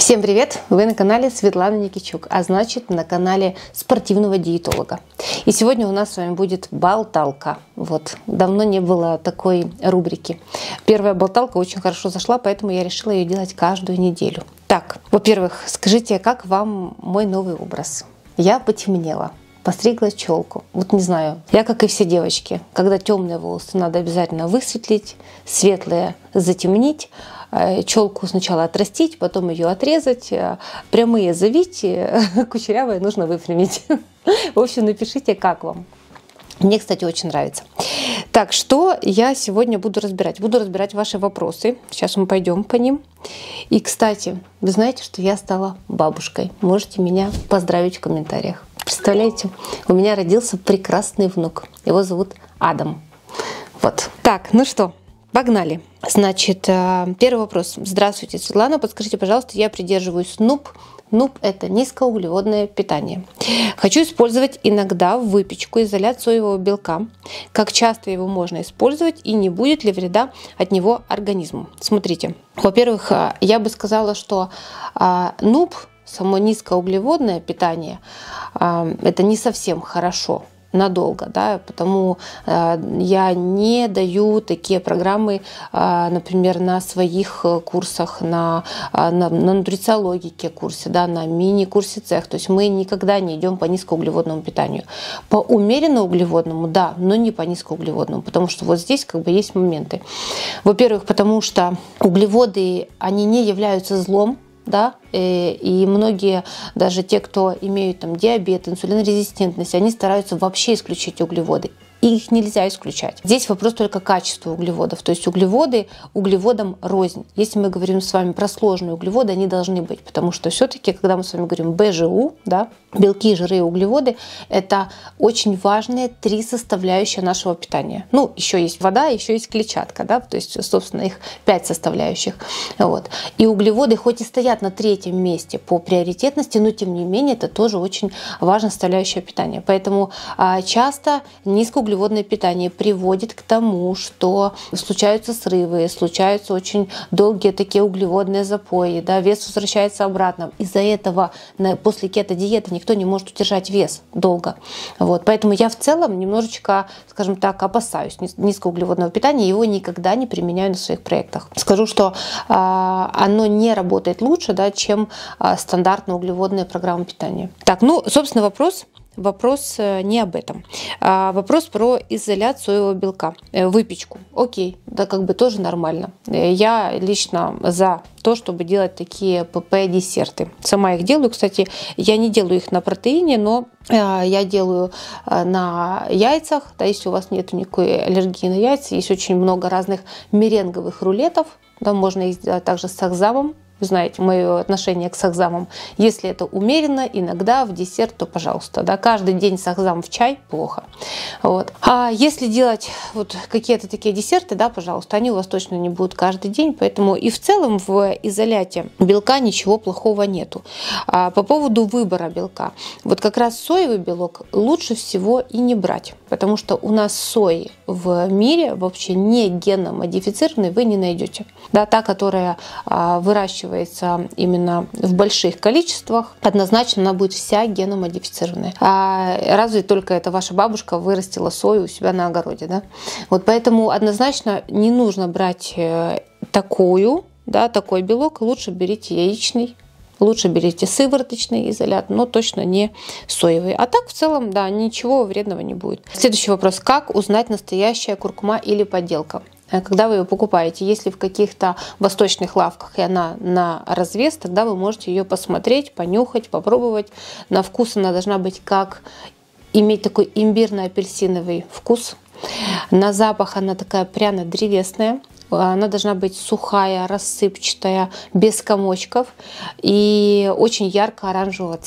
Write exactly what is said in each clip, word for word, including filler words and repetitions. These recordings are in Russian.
Всем привет! Вы на канале Светлана Никичук, а значит на канале спортивного диетолога. И сегодня у нас с вами будет болталка. Вот, давно не было такой рубрики. Первая болталка очень хорошо зашла, поэтому я решила ее делать каждую неделю. Так, во-первых, скажите, как вам мой новый образ? Я потемнела. Постригла челку. Вот не знаю, я как и все девочки, когда темные волосы надо обязательно высветлить, светлые затемнить, челку сначала отрастить, потом ее отрезать, прямые завить, кучерявые нужно выпрямить. В общем, напишите, как вам. Мне, кстати, очень нравится. Так, что я сегодня буду разбирать? Буду разбирать ваши вопросы. Сейчас мы пойдем по ним. И, кстати, вы знаете, что я стала бабушкой. Можете меня поздравить в комментариях. Представляете, у меня родился прекрасный внук. Его зовут Адам. Вот. Так, ну что, погнали. Значит, первый вопрос. Здравствуйте, Светлана. Подскажите, пожалуйста, я придерживаюсь нуб. нуб – это низкоуглеводное питание. Хочу использовать иногда в выпечку изолят соевого белка. Как часто его можно использовать и не будет ли вреда от него организму? Смотрите. Во-первых, я бы сказала, что нуб, само низкоуглеводное питание, это не совсем хорошо надолго, да, потому я не даю такие программы, например, на своих курсах, на, на, на нутрициологике курсе, да, на мини-курсе цех. То есть мы никогда не идем по низкоуглеводному питанию. По умеренно углеводному, да, но не по низкоуглеводному, потому что вот здесь как бы есть моменты. Во-первых, потому что углеводы, они не являются злом. Да? И многие, даже те, кто имеют там диабет, инсулинорезистентность, они стараются вообще исключить углеводы. Их нельзя исключать. Здесь вопрос только качества углеводов. То есть углеводы углеводам рознь. Если мы говорим с вами про сложные углеводы, они должны быть. Потому что все-таки, когда мы с вами говорим бэ жэ у, да, белки, жиры и углеводы, это очень важные три составляющие нашего питания. Ну, еще есть вода, еще есть клетчатка. Да? То есть, собственно, их пять составляющих. Вот. И углеводы хоть и стоят на третьем месте по приоритетности, но тем не менее это тоже очень важная составляющая питания. Поэтому а, часто низкоуглеводные Углеводное питание приводит к тому, что случаются срывы, случаются очень долгие такие углеводные запои, да, вес возвращается обратно. Из-за этого после кето-диеты никто не может удержать вес долго. Вот. Поэтому я в целом немножечко, скажем так, опасаюсь низкоуглеводного питания, его никогда не применяю на своих проектах. Скажу, что а, оно не работает лучше, да, чем а, стандартная углеводная программа питания. Так, ну, собственно, вопрос. Вопрос не об этом. А вопрос про изолят соевого белка, выпечку. Окей, да, как бы тоже нормально. Я лично за то, чтобы делать такие ПП-десерты. Сама их делаю. Кстати, я не делаю их на протеине, но я делаю на яйцах. Да, если у вас нет никакой аллергии на яйца, есть очень много разных меренговых рулетов. Да, можно их сделать также с сахзамом. Вы знаете мое отношение к сахзамам. Если это умеренно, иногда в десерт, то пожалуйста. Да, каждый день сахзам в чай плохо. Вот. А если делать вот какие-то такие десерты, да, пожалуйста, они у вас точно не будут каждый день. Поэтому и в целом в изоляте белка ничего плохого нету. А по поводу выбора белка. Вот как раз соевый белок лучше всего и не брать. Потому что у нас сои в мире вообще не генно-модифицированной вы не найдете. Да, та, которая а, выращивается именно в больших количествах, однозначно она будет вся геномодифицированная. А разве только это ваша бабушка вырастила сою у себя на огороде, да? Вот поэтому однозначно не нужно брать такую, да, такой белок, лучше берите яичный. Лучше берите сывороточный изолят, но точно не соевый. А так в целом, да, ничего вредного не будет. Следующий вопрос. Как узнать, настоящая куркума или подделка? Когда вы ее покупаете, если в каких-то восточных лавках и она на развес, тогда вы можете ее посмотреть, понюхать, попробовать. На вкус она должна быть как иметь такой имбирно-апельсиновый вкус. На запах она такая пряно-древесная. Она должна быть сухая, рассыпчатая, без комочков и очень ярко-оранжевого цвета.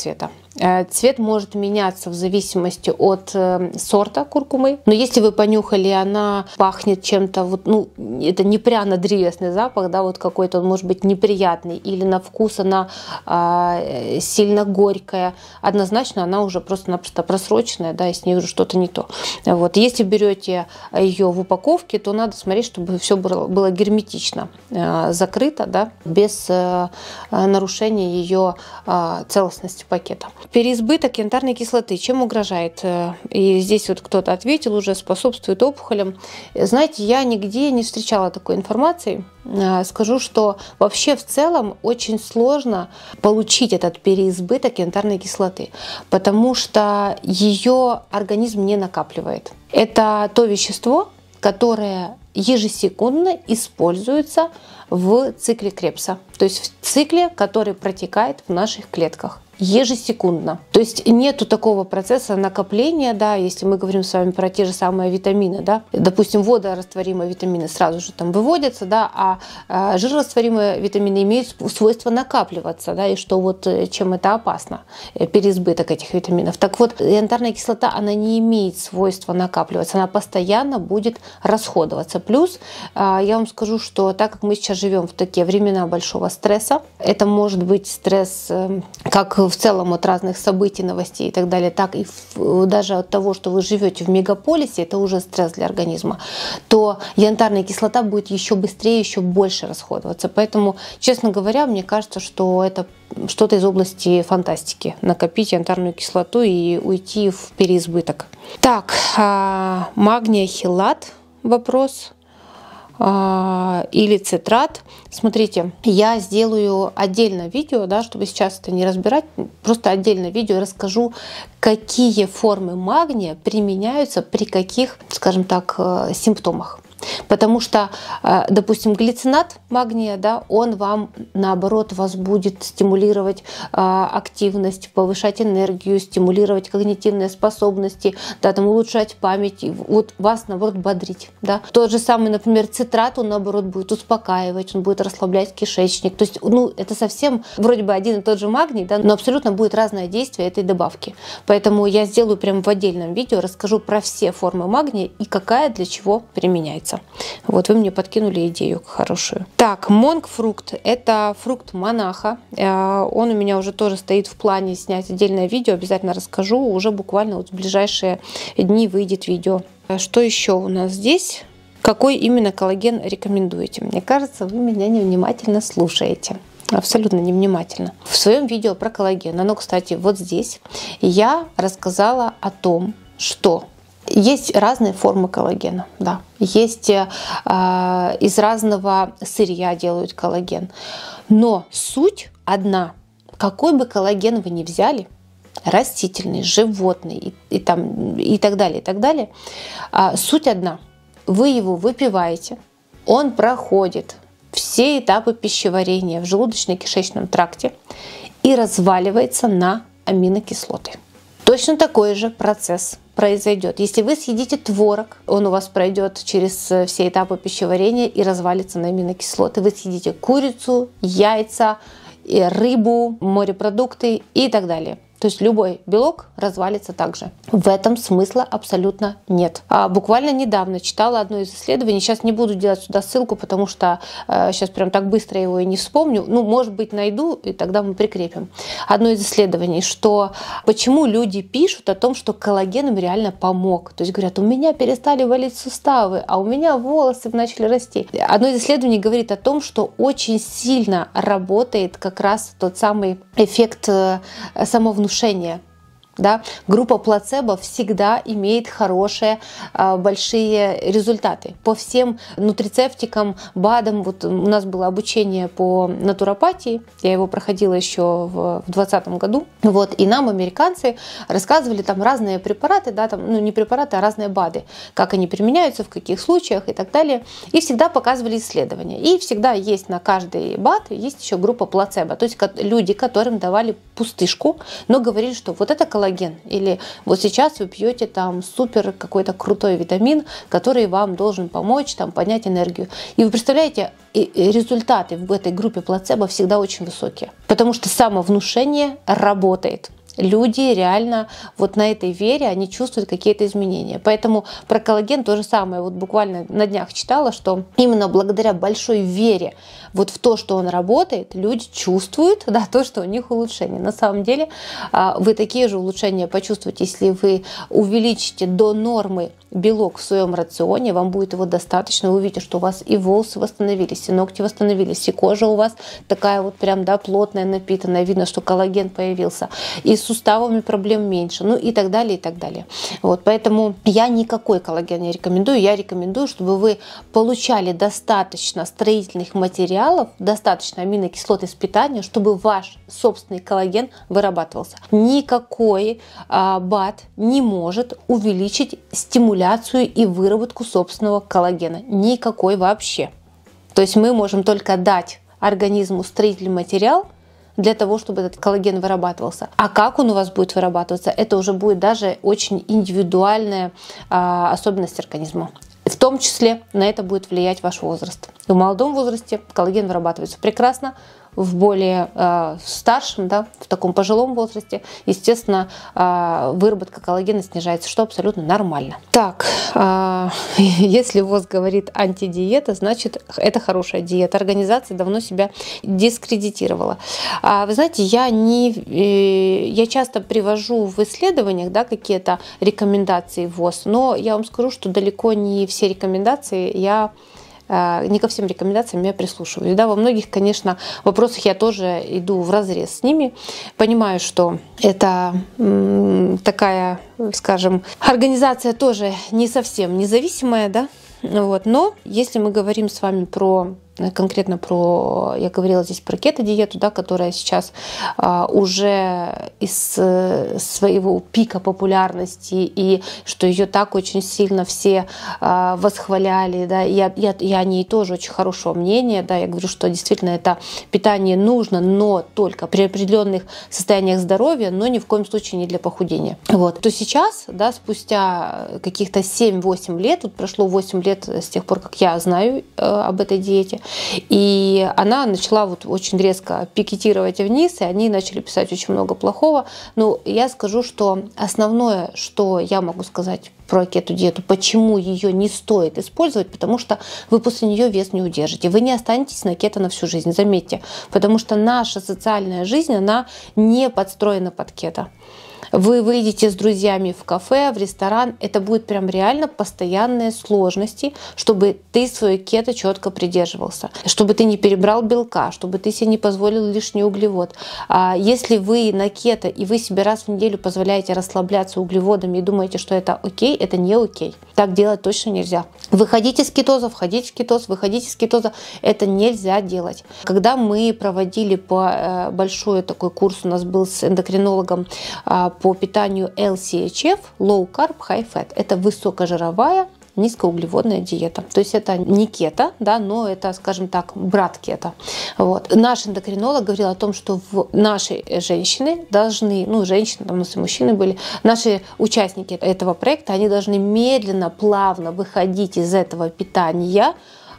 Цвет может меняться в зависимости от сорта куркумы. Но если вы понюхали, она пахнет чем-то, вот, ну, это не пряно-древесный запах, да, вот какой-то он может быть неприятный, или на вкус она а, сильно горькая, однозначно она уже просто-напросто просроченная, да, и с ней уже что-то не то. Вот. Если берете ее в упаковке, то надо смотреть, чтобы все было, было герметично а, закрыто, да, без а, нарушения ее а, целостности пакета. Переизбыток янтарной кислоты чем угрожает? И здесь вот кто-то ответил уже, способствует опухолям. Знаете, я нигде не встречала такой информации. Скажу, что вообще в целом очень сложно получить этот переизбыток янтарной кислоты, потому что ее организм не накапливает. Это то вещество, которое ежесекундно используется в цикле Кребса, то есть в цикле, который протекает в наших клетках ежесекундно. То есть нету такого процесса накопления, да, если мы говорим с вами про те же самые витамины, да, допустим, водорастворимые витамины сразу же там выводятся, да, а, а жирорастворимые витамины имеют свойство накапливаться, да, и что вот чем это опасно, переизбыток этих витаминов. Так вот, янтарная кислота, она не имеет свойства накапливаться, она постоянно будет расходоваться. Плюс я вам скажу, что так как мы сейчас живем в такие времена большого стресса, это может быть стресс как в целом от разных событий, новостей и так далее, так и в, даже от того, что вы живете в мегаполисе, это уже стресс для организма, то янтарная кислота будет еще быстрее, еще больше расходоваться. Поэтому, честно говоря, мне кажется, что это что-то из области фантастики. Накопить янтарную кислоту и уйти в переизбыток. Так, магний хелат вопрос. Или цитрат. Смотрите, я сделаю отдельно видео, да, чтобы сейчас это не разбирать, просто отдельно видео расскажу, какие формы магния применяются при каких, скажем так, симптомах. Потому что, допустим, глицинат магния, да, он вам, наоборот, вас будет стимулировать активность, повышать энергию, стимулировать когнитивные способности, да, там, улучшать память, вот вас, наоборот, бодрить. Да. Тот же самый, например, цитрат, он, наоборот, будет успокаивать, он будет расслаблять кишечник. То есть, ну, это совсем вроде бы один и тот же магний, да, но абсолютно будет разное действие этой добавки. Поэтому я сделаю прямо в отдельном видео, расскажу про все формы магния и какая для чего применяется. Вот вы мне подкинули идею хорошую. Так, монгфрукт – это фрукт монаха. Он у меня уже тоже стоит в плане снять отдельное видео. Обязательно расскажу. Уже буквально вот в ближайшие дни выйдет видео. Что еще у нас здесь? Какой именно коллаген рекомендуете? Мне кажется, вы меня невнимательно слушаете. Абсолютно невнимательно. В своем видео про коллаген, оно, кстати, вот здесь, я рассказала о том, что есть разные формы коллагена, да. Есть э, из разного сырья делают коллаген. Но суть одна. Какой бы коллаген вы ни взяли, растительный, животный и, и, там, и так далее, и так далее, э, суть одна. Вы его выпиваете, он проходит все этапы пищеварения в желудочно-кишечном тракте и разваливается на аминокислоты. Точно такой же процесс произойдет. Если вы съедите творог, он у вас пройдет через все этапы пищеварения и развалится на аминокислоты. Вы съедите курицу, яйца, рыбу, морепродукты и так далее. То есть любой белок развалится также. В этом смысла абсолютно нет. А буквально недавно читала одно из исследований. Сейчас не буду делать сюда ссылку, потому что э, сейчас прям так быстро его и не вспомню. Ну, может быть, найду, и тогда мы прикрепим. Одно из исследований, что почему люди пишут о том, что коллаген им реально помог. То есть говорят, у меня перестали болеть суставы, а у меня волосы начали расти. Одно из исследований говорит о том, что очень сильно работает как раз тот самый эффект э, самовнушения. Да? Группа плацебо всегда имеет хорошие, большие результаты. По всем нутрицептикам, БАДам, вот у нас было обучение по натуропатии, я его проходила еще в двадцатом году, вот, и нам американцы рассказывали там разные препараты, да, там, ну не препараты, а разные БАДы, как они применяются, в каких случаях и так далее, и всегда показывали исследования. И всегда есть на каждый БАД, есть еще группа плацебо, то есть люди, которым давали пустышку, но говорили, что вот это коллаген, или вот сейчас вы пьете там супер какой-то крутой витамин, который вам должен помочь там поднять энергию. И вы представляете, результаты в этой группе плацебо всегда очень высокие, потому что самовнушение работает. Люди реально вот на этой вере, они чувствуют какие-то изменения. Поэтому про коллаген то же самое. Вот буквально на днях читала, что именно благодаря большой вере вот в то, что он работает, люди чувствуют, да, то, что у них улучшение. На самом деле вы такие же улучшения почувствуете, если вы увеличите до нормы белок в своем рационе, вам будет его достаточно, вы увидите, что у вас и волосы восстановились, и ногти восстановились, и кожа у вас такая вот прям, да, плотная, напитанная, видно, что коллаген появился, и с суставами проблем меньше, ну и так далее, и так далее. Вот, поэтому я никакой коллаген не рекомендую, я рекомендую, чтобы вы получали достаточно строительных материалов, достаточно аминокислот из питания, чтобы ваш собственный коллаген вырабатывался. Никакой а, БАД не может увеличить стимуляцию и выработку собственного коллагена. Никакой вообще. То есть мы можем только дать организму строительный материал для того, чтобы этот коллаген вырабатывался. А как он у вас будет вырабатываться, это уже будет даже очень индивидуальная а, особенность организма. В том числе на это будет влиять ваш возраст. В молодом возрасте коллаген вырабатывается прекрасно, в более э, старшем, да, в таком пожилом возрасте, естественно, э, выработка коллагена снижается, что абсолютно нормально. Так, э, если ВОЗ говорит антидиета, значит, это хорошая диета. Организация давно себя дискредитировала. А, вы знаете, я, не, э, я часто привожу в исследованиях, да, какие-то рекомендации ВОЗ, но я вам скажу, что далеко не все рекомендации я не ко всем рекомендациям я прислушиваюсь. Да, во многих, конечно, вопросах я тоже иду вразрез с ними. Понимаю, что это м, такая, скажем, организация тоже не совсем независимая, да? Вот. Но если мы говорим с вами про конкретно про, я говорила здесь про кето-диету, да, которая сейчас а, уже из своего пика популярности, и что ее так очень сильно все а, восхваляли, да, я, я, я о ней тоже очень хорошего мнения, да, я говорю, что действительно это питание нужно, но только при определенных состояниях здоровья, но ни в коем случае не для похудения. Вот. То сейчас, да, спустя каких-то семь-восемь лет, вот прошло восемь лет с тех пор, как я знаю э, об этой диете, и она начала вот очень резко пикетировать вниз, и они начали писать очень много плохого. Но я скажу, что основное, что я могу сказать про кето-диету, почему ее не стоит использовать, потому что вы после нее вес не удержите. Вы не останетесь на кето на всю жизнь, заметьте. Потому что наша социальная жизнь, она не подстроена под кето. Вы выйдете с друзьями в кафе, в ресторан, это будет прям реально постоянные сложности, чтобы ты свое кето четко придерживался, чтобы ты не перебрал белка, чтобы ты себе не позволил лишний углевод. А если вы на кето и вы себе раз в неделю позволяете расслабляться углеводами и думаете, что это окей, это не окей. Так делать точно нельзя. Выходите из кетоза, входите в кетоз, выходите из кетоза, это нельзя делать. Когда мы проводили по большой такой курс, у нас был с эндокринологом по питанию эл си эйч эф, Low Carb, High Fat. Это высокожировая, низкоуглеводная диета. То есть это не кето, да, но это, скажем так, брат кето. Вот. Наш эндокринолог говорил о том, что в наши женщины должны, ну, женщины, там у нас и мужчины были, наши участники этого проекта, они должны медленно, плавно выходить из этого питания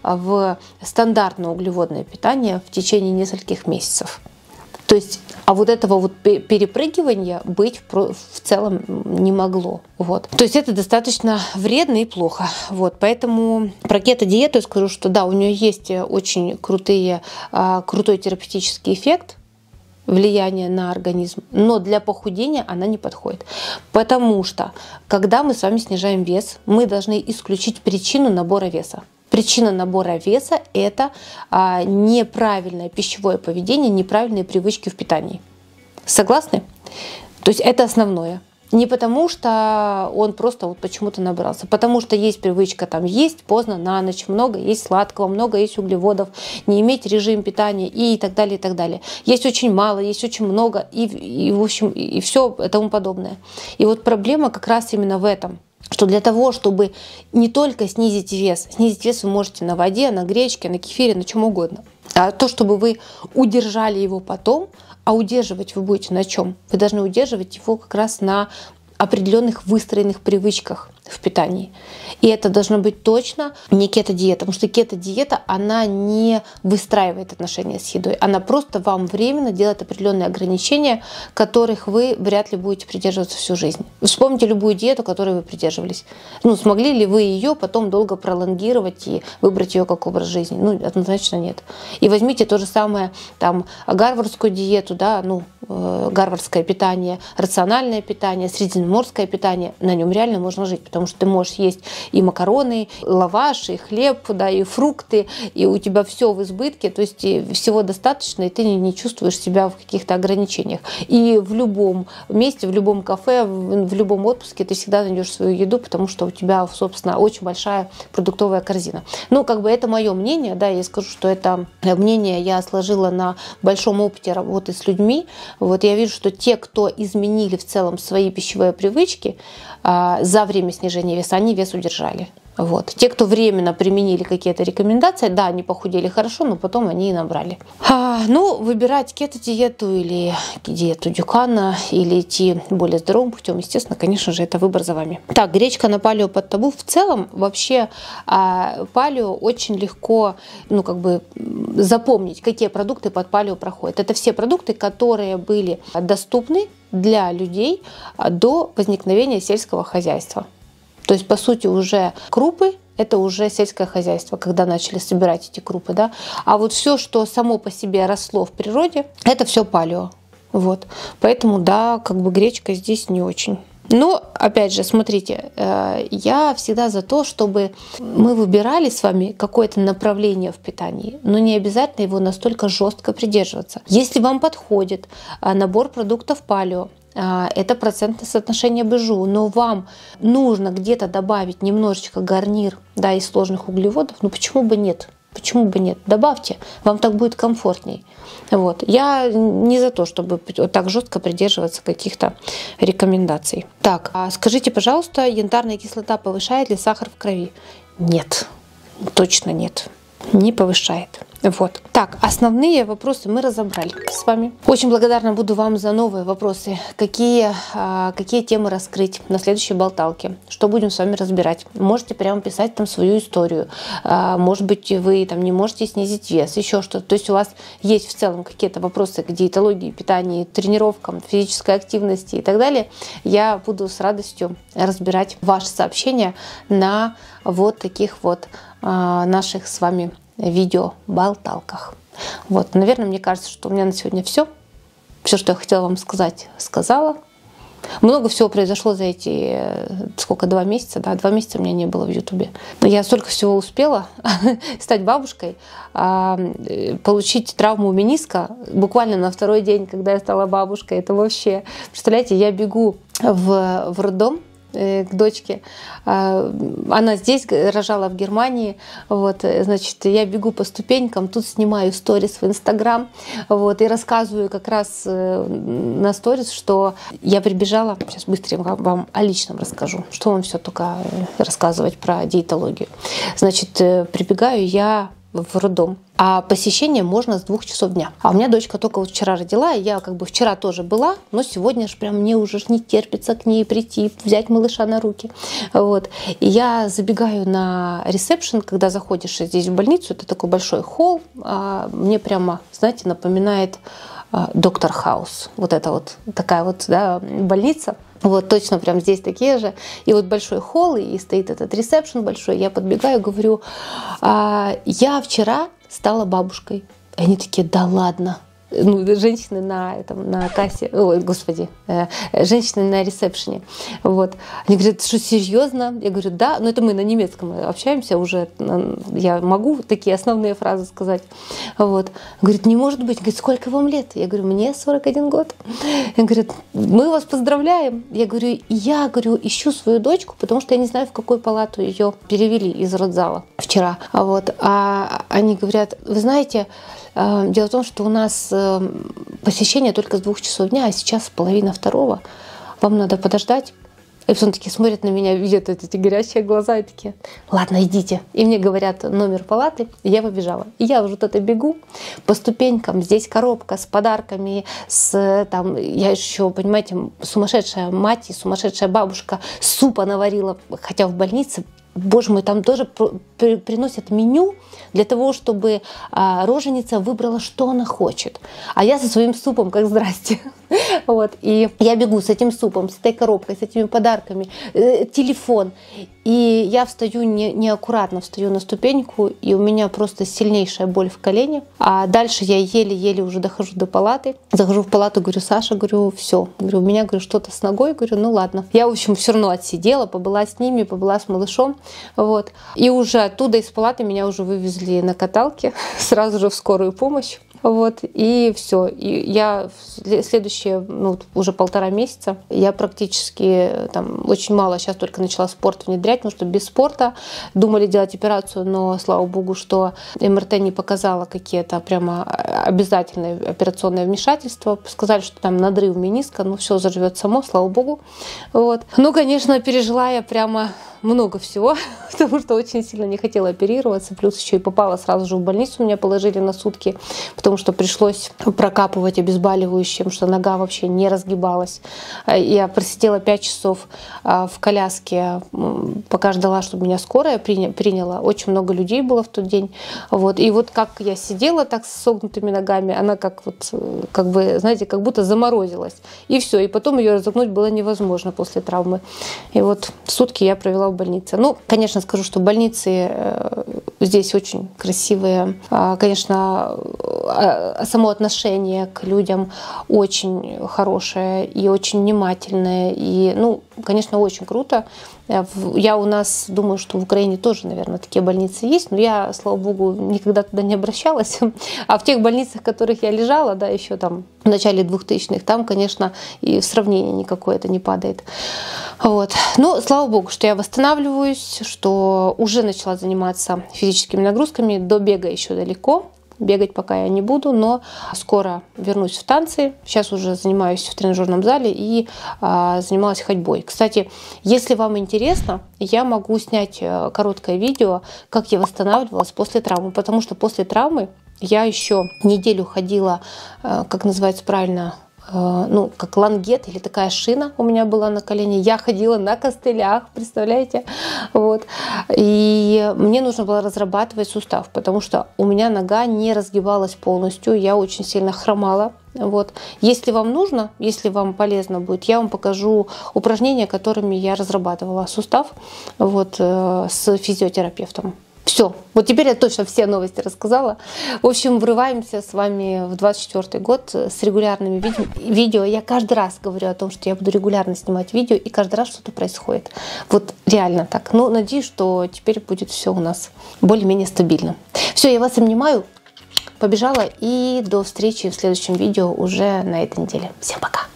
в стандартное углеводное питание в течение нескольких месяцев. То есть, а вот этого вот перепрыгивания быть в целом не могло. Вот. То есть это достаточно вредно и плохо. Вот. Поэтому про кето-диету я скажу, что да, у нее есть очень крутые, крутой терапевтический эффект, влияние на организм, но для похудения она не подходит. Потому что, когда мы с вами снижаем вес, мы должны исключить причину набора веса. Причина набора веса – это а, неправильное пищевое поведение, неправильные привычки в питании. Согласны? То есть это основное. Не потому, что он просто вот почему-то набрался, потому что есть привычка там есть поздно на ночь, много есть сладкого, много есть углеводов, не иметь режим питания и так далее, и так далее. Есть очень мало, есть очень много и, и в общем, и все тому подобное. И вот проблема как раз именно в этом. Что для того, чтобы не только снизить вес, снизить вес вы можете на воде, на гречке, на кефире, на чем угодно. А то, чтобы вы удержали его потом, а удерживать вы будете на чем? Вы должны удерживать его как раз на определенных выстроенных привычках в питании. И это должно быть точно не кето-диета, потому что кето-диета, она не выстраивает отношения с едой, она просто вам временно делает определенные ограничения, которых вы вряд ли будете придерживаться всю жизнь. Вспомните любую диету, которой вы придерживались. Ну, смогли ли вы ее потом долго пролонгировать и выбрать ее как образ жизни? Ну, однозначно нет. И возьмите то же самое, там, гарвардскую диету, да, ну, э, гарвардское питание, рациональное питание, средиземноморское питание, на нем реально можно жить, потому что ты можешь есть и макароны, и лаваш, и хлеб, да, и фрукты, и у тебя все в избытке, то есть всего достаточно, и ты не, не чувствуешь себя в каких-то ограничениях. И в любом месте, в любом кафе, в, в любом отпуске ты всегда найдешь свою еду, потому что у тебя, собственно, очень большая продуктовая корзина. Ну, как бы это мое мнение, да, я скажу, что это мнение я сложила на большом опыте работы с людьми. Вот я вижу, что те, кто изменили в целом свои пищевые привычки а, за время снижения веса, они вес удержали. Вот. Те, кто временно применили какие-то рекомендации, да, они похудели хорошо, но потом они и набрали. А, ну, выбирать кето-диету или диету Дюкана, или идти более здоровым путем, естественно, конечно же, это выбор за вами. Так, гречка на палео под табу. В целом, вообще, а, палео очень легко, ну, как бы запомнить, какие продукты под палео проходят. Это все продукты, которые были доступны для людей до возникновения сельского хозяйства. То есть, по сути, уже крупы – это уже сельское хозяйство, когда начали собирать эти крупы. Да? А вот все, что само по себе росло в природе, это все палео. Вот. Поэтому, да, как бы гречка здесь не очень. Но, опять же, смотрите, я всегда за то, чтобы мы выбирали с вами какое-то направление в питании, но не обязательно его настолько жестко придерживаться. Если вам подходит набор продуктов палео, это процентное соотношение БЖУ, но вам нужно где-то добавить немножечко гарнир, да, из сложных углеводов, ну почему бы нет? Почему бы нет? Добавьте, вам так будет комфортней. Вот. Я не за то, чтобы так жестко придерживаться каких-то рекомендаций. Так, а скажите, пожалуйста, янтарная кислота повышает ли сахар в крови? Нет, точно нет, не повышает. Вот. Так, основные вопросы мы разобрали с вами. Очень благодарна буду вам за новые вопросы. Какие, какие темы раскрыть на следующей болталке? Что будем с вами разбирать? Можете прямо писать там свою историю. Может быть, вы там не можете снизить вес, еще что-то. То есть у вас есть в целом какие-то вопросы к диетологии, питанию, тренировкам, физической активности и так далее. Я буду с радостью разбирать ваши сообщения на вот таких вот наших с вами видео-болталках. Вот, наверное, мне кажется, что у меня на сегодня все. Все, что я хотела вам сказать, сказала. Много всего произошло за эти, сколько, два месяца, да, два месяца у меня не было в Ютубе. Я столько всего успела стать бабушкой, получить травму мениска буквально на второй день, когда я стала бабушкой. Это вообще, представляете, я бегу в, в роддом к дочке. Она здесь рожала, в Германии. Вот, значит, я бегу по ступенькам, тут снимаю сторис в Инстаграм, вот, и рассказываю как раз на сторис, что я прибежала, сейчас быстрее вам, вам о личном расскажу, что вам все только рассказывать про диетологию. Значит, прибегаю я в роддом. А посещение можно с двух часов дня. А у меня дочка только вот вчера родила, и я как бы вчера тоже была, но сегодня же прям мне уже не терпится к ней прийти, взять малыша на руки. Вот. И я забегаю на ресепшн, когда заходишь здесь в больницу, это такой большой холл, а мне прямо, знаете, напоминает Доктор Хаус. Вот это вот такая вот, да, больница. Вот точно прям здесь такие же. И вот большой холл, и стоит этот ресепшн большой. Я подбегаю, говорю, а, я вчера стала бабушкой. И они такие, да ладно. Ну, женщины на, этом, на кассе, ой, господи, э, женщины на ресепшене. Вот. Они говорят, что серьезно? Я говорю, да, но это мы на немецком общаемся уже, я могу такие основные фразы сказать. Вот. Говорит, не может быть. Говорит, сколько вам лет? Я говорю, мне сорок один год. Я говорю, мы вас поздравляем. Я говорю, я говорю, ищу свою дочку, потому что я не знаю, в какую палату ее перевели из родзала вчера. Вот. А они говорят, вы знаете, дело в том, что у нас посещение только с двух часов дня, а сейчас половина второго. Вам надо подождать. И потом такие смотрят на меня, видят эти горящие глаза и такие: ладно, идите. И мне говорят номер палаты, и я побежала. И я уже вот это бегу по ступенькам, здесь коробка с подарками, с там, я еще, понимаете, сумасшедшая мать и сумасшедшая бабушка супа наварила, хотя в больнице, боже мой, там тоже приносят меню для того, чтобы а, роженица выбрала, что она хочет. А я со своим супом, как здрасте. Вот. И я бегу с этим супом, с этой коробкой, с этими подарками, э, телефон. И я встаю не, неаккуратно, встаю на ступеньку, и у меня просто сильнейшая боль в колене. А дальше я еле-еле уже дохожу до палаты. Захожу в палату, говорю: Саша, говорю, все. Говорю, у меня, говорю, что-то с ногой. Говорю, ну ладно. Я, в общем, все равно отсидела, побыла с ними, побыла с малышом. Вот. И уже оттуда из палаты меня уже вывезли на каталке, сразу же в скорую помощь. Вот, и все. И я следующие, ну, уже полтора месяца, я практически там очень мало, сейчас только начала спорт внедрять, потому что без спорта думали делать операцию, но, слава богу, что эм эр тэ не показала какие-то прямо обязательные операционные вмешательства. Сказали, что там надрыв мениска, ну, все заживет само, слава богу. Вот. Ну, конечно, пережила я прямо много всего, потому что очень сильно не хотела оперироваться, плюс еще и попала сразу же в больницу, меня положили на сутки, потому что пришлось прокапывать обезболивающим, что нога вообще не разгибалась. Я просидела пять часов в коляске, пока ждала, чтобы меня скорая приняла. Очень много людей было в тот день. Вот. И вот как я сидела так с согнутыми ногами, она как вот, как бы, знаете, как будто заморозилась. И все. И потом ее разогнуть было невозможно после травмы. И вот сутки я провела в больнице. Ну, конечно, скажу, что больницы здесь очень красивые. Конечно, само отношение к людям очень хорошее и очень внимательное. И, ну, конечно, очень круто. Я у нас думаю, что в Украине тоже, наверное, такие больницы есть, но я, слава богу, никогда туда не обращалась. А в тех больницах, в которых я лежала, да, еще там в начале двухтысячных, там, конечно, и в сравнении никакое это не падает. Вот. Но, слава богу, что я восстанавливаюсь, что уже начала заниматься физическими нагрузками. До бега еще далеко. Бегать пока я не буду, но скоро вернусь в танцы. Сейчас уже занимаюсь в тренажерном зале и а, занималась ходьбой. Кстати, если вам интересно, я могу снять короткое видео, как я восстанавливалась после травмы, потому что после травмы я еще неделю ходила, как называется правильно, ну, как лангет или такая шина у меня была на колене. Я ходила на костылях, представляете? Вот. И мне нужно было разрабатывать сустав, потому что у меня нога не разгибалась полностью, я очень сильно хромала. Вот. Если вам нужно, если вам полезно будет, я вам покажу упражнения, которыми я разрабатывала сустав, вот, с физиотерапевтом. Все, вот теперь я точно все новости рассказала. В общем, врываемся с вами в двадцать четвёртый год с регулярными видео. видео. Я каждый раз говорю о том, что я буду регулярно снимать видео, и каждый раз что-то происходит. Вот реально так. Ну, надеюсь, что теперь будет все у нас более-менее стабильно. Все, я вас обнимаю, побежала, и до встречи в следующем видео уже на этой неделе. Всем пока!